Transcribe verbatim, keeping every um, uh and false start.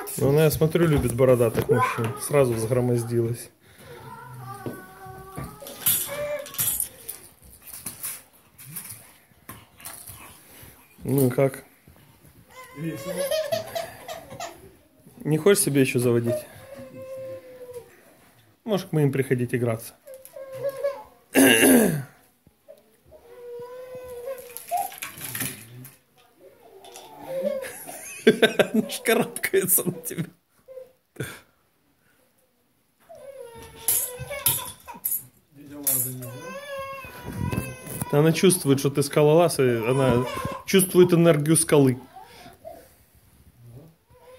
Ну, она, я смотрю, любит бородатых мужчин. Сразу взгромоздилась. Ну и как? Весело. Не хочешь себе еще заводить? Можешь к моим приходить играться. Шкарабкается на тебя. Она чувствует, что ты скалолаз, и она чувствует энергию скалы.